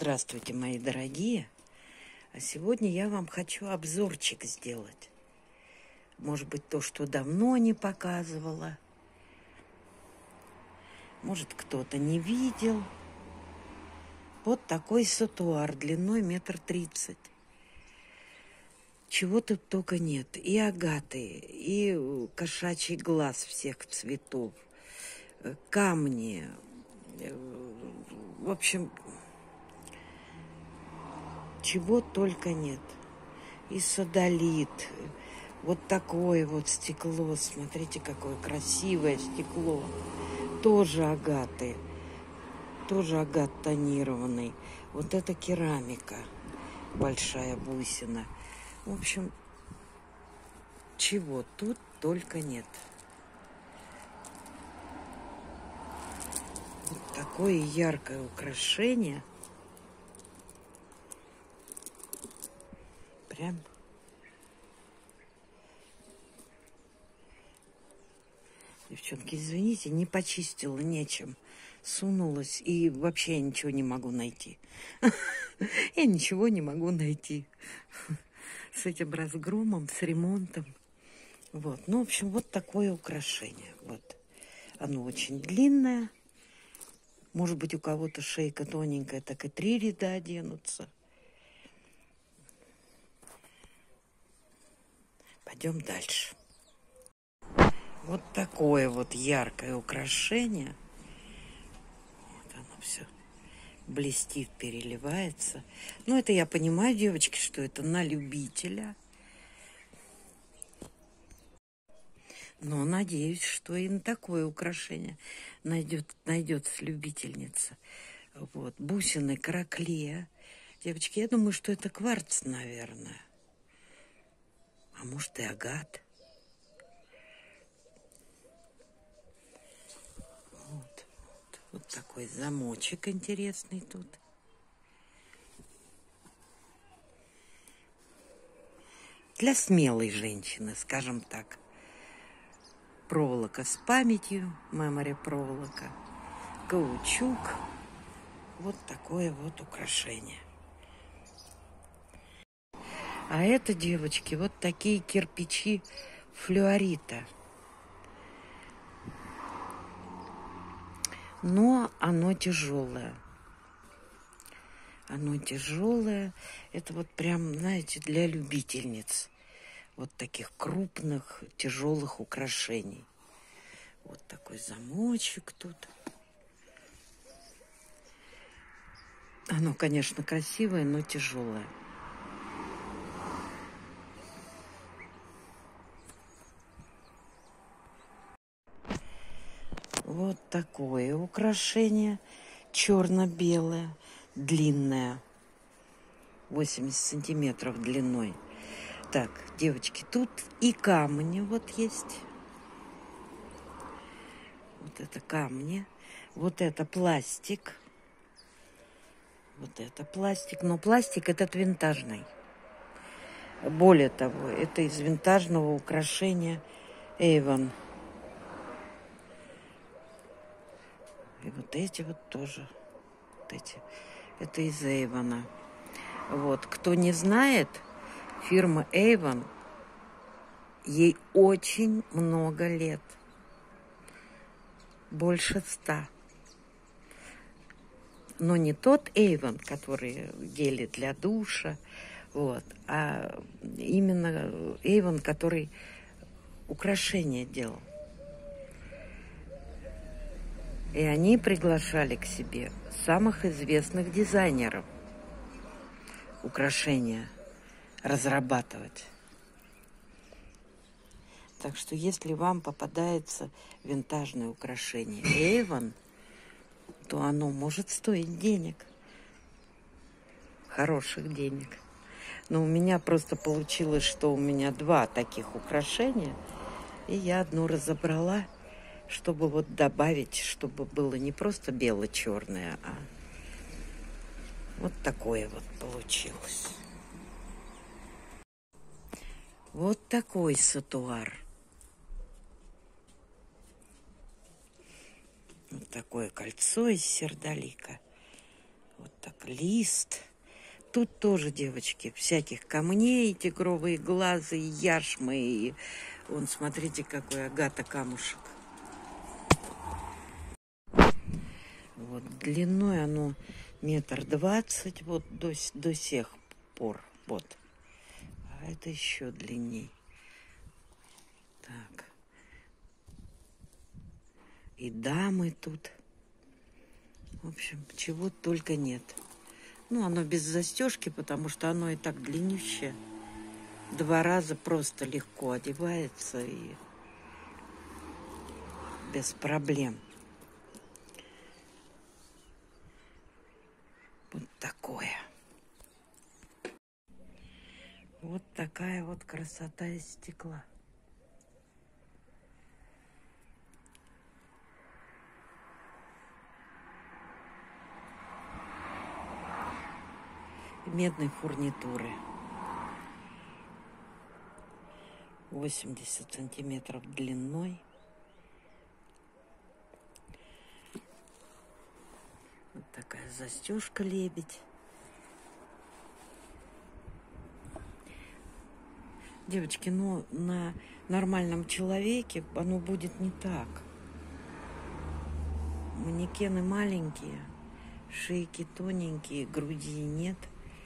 Здравствуйте, мои дорогие! А сегодня я вам хочу обзорчик сделать. Может быть, то, что давно не показывала. Может, кто-то не видел. Вот такой сатуар длиной 1,30 м. Чего тут только нет. И агаты, и кошачий глаз всех цветов, камни. В общем, чего только нет. И содолит. Вот такое вот стекло. Смотрите, какое красивое стекло. Тоже агаты. Тоже агат тонированный. Вот это керамика. Большая бусина. В общем, чего тут только нет. Вот такое яркое украшение. Прям девчонки, извините, не почистила, нечем. Сунулась, и вообще я ничего не могу найти. Я ничего не могу найти. С этим разгромом, с ремонтом. Вот. Ну, в общем, вот такое украшение. Вот. Оно очень длинное. Может быть, у кого-то шейка тоненькая, так и 3 ряда оденутся. Пойдем дальше. Вот такое вот яркое украшение. Вот оно все блестит, переливается. Ну, это я понимаю, девочки, что это на любителя. Но надеюсь, что и на такое украшение найдется любительница. Вот. Бусины караклея. Девочки, я думаю, что это кварц, наверное. А может, и агат. Вот такой замочек интересный тут. Для смелой женщины, скажем так. Проволока с памятью, memory проволока, каучук. Вот такое вот украшение. А это, девочки, вот такие кирпичи флюорита. Но оно тяжелое. Оно тяжелое. Это вот прям, знаете, для любительниц. Вот таких крупных, тяжелых украшений. Вот такой замочек тут. Оно, конечно, красивое, но тяжелое. Вот такое украшение. Черно-белое, длинное. 80 сантиметров длиной. Так, девочки, тут и камни вот есть. Вот это камни. Вот это пластик. Вот это пластик. Но пластик этот винтажный. Более того, это из винтажного украшения Avon. И вот эти вот тоже. Вот эти. Это из Avon. Вот. Кто не знает, фирма Avon, ей очень много лет. Больше 100. Но не тот Avon, который гели для душа, вот, а именно Avon, который украшения делал. И они приглашали к себе самых известных дизайнеров украшения разрабатывать. Так что, если вам попадается винтажное украшение Avon, то оно может стоить денег. Хороших денег. Но у меня просто получилось, что у меня 2 таких украшения. И я одну разобрала, чтобы вот добавить, чтобы было не просто бело-черное, а вот такое вот получилось. Вот такой сатуар. Вот такое кольцо из сердолика. Вот Так, лист. Тут тоже, девочки, всяких камней, тигровые глазы, яшмы. И вон, смотрите, какой агата камушек. Вот, длиной оно 1,20 м, вот до сих пор. Вот. А это еще длинней. Так. И дамы тут. В общем, чего только нет. Ну, оно без застежки, потому что оно и так длиннющее. 2 раза просто легко одевается и без проблем. Вот такое. Вот такая вот красота из стекла. Медной фурнитуры. 80 сантиметров длиной. Вот такая застежка лебедь. Девочки, ну на нормальном человеке оно будет не так. Манекены маленькие, шейки тоненькие, груди нет.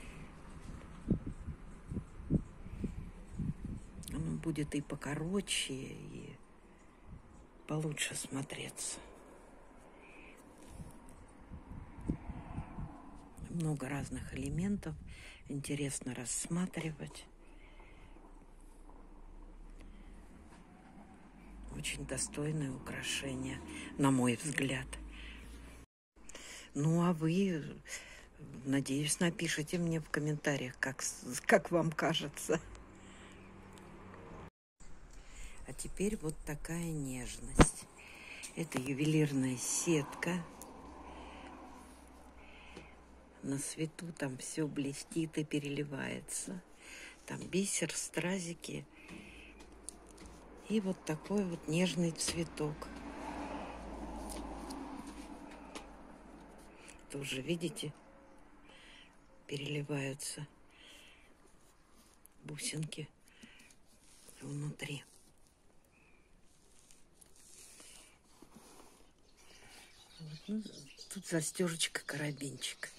Оно будет и покороче, и получше смотреться. Много разных элементов. Интересно рассматривать. Очень достойное украшение, на мой взгляд. Ну, а вы, надеюсь, напишите мне в комментариях, как вам кажется. А теперь вот такая нежность. Это ювелирная сетка. На свету там все блестит и переливается. Там бисер, стразики. И вот такой вот нежный цветок. Тоже, видите, переливаются бусинки внутри. Вот, ну, тут застежечка, карабинчик.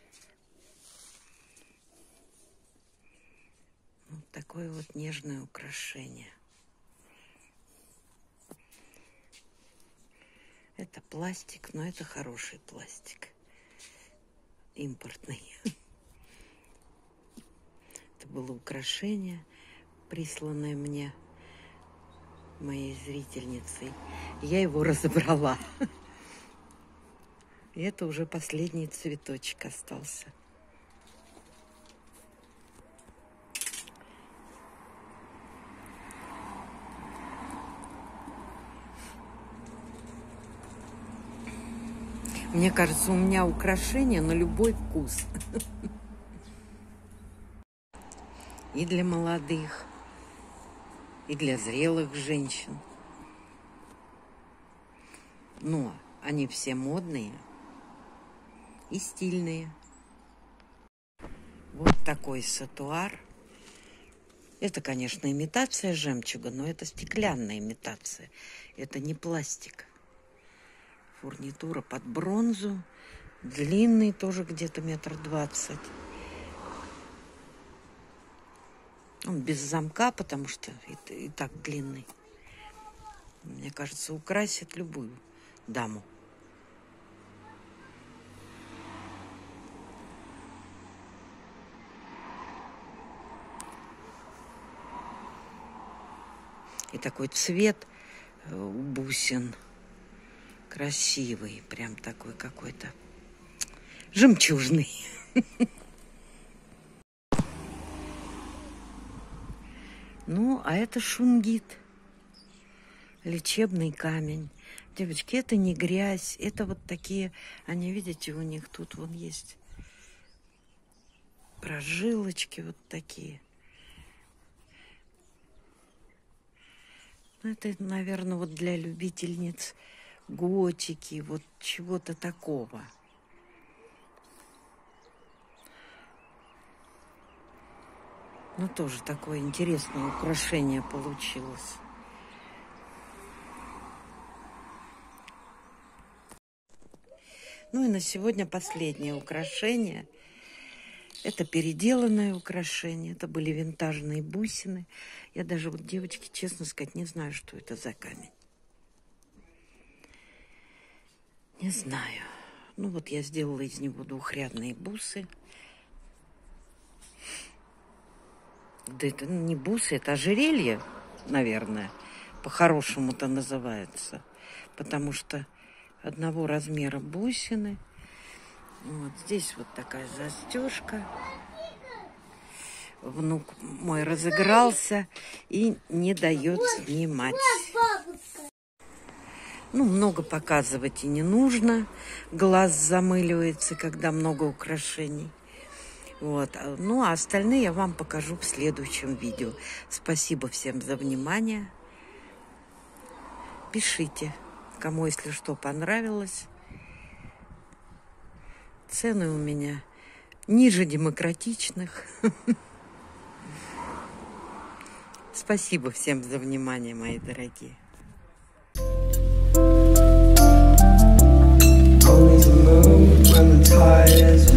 Вот такое вот нежное украшение. Это пластик, но это хороший пластик. Импортный. Это было украшение, присланное мне моей зрительницей. Я его разобрала. И это уже последний цветочек остался. Мне кажется, у меня украшения на любой вкус. И для молодых, и для зрелых женщин. Но они все модные и стильные. Вот такой сатуар. Это, конечно, имитация жемчуга, но это стеклянная имитация. Это не пластик. Фурнитура под бронзу. Длинный тоже где-то 1,20 м. Он без замка, потому что и так длинный. Мне кажется, украсит любую даму. И такой цвет у бусин красивый, прям такой какой-то жемчужный. Ну, а это шунгит, лечебный камень. Девочки, это не грязь, это вот такие, они, видите, у них тут вон есть прожилочки вот такие. Ну, это, наверное, вот для любительниц готики, вот чего-то такого. Ну, тоже такое интересное украшение получилось. Ну и на сегодня последнее украшение. Это переделанное украшение. Это были винтажные бусины. Я даже, вот, девочки, честно сказать, не знаю, что это за камень. Не знаю. Ну вот я сделала из него двухрядные бусы. Да это не бусы, это ожерелье, наверное, по-хорошему-то называется. Потому что одного размера бусины. Вот здесь вот такая застежка. Внук мой разыгрался и не дает снимать. Ну, много показывать и не нужно. Глаз замыливается, когда много украшений. Вот. Ну, а остальные я вам покажу в следующем видео. Спасибо всем за внимание. Пишите, кому, если что, понравилось. Цены у меня ниже демократичных. Спасибо всем за внимание, мои дорогие. Only the moon when the tide is